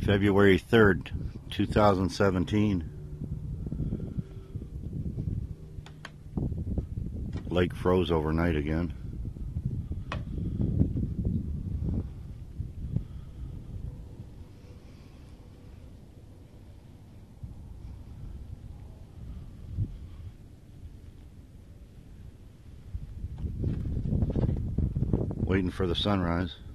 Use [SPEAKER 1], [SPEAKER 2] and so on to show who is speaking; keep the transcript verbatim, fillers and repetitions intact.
[SPEAKER 1] February third, two thousand seventeen. Lake froze overnight again. Waiting for the sunrise.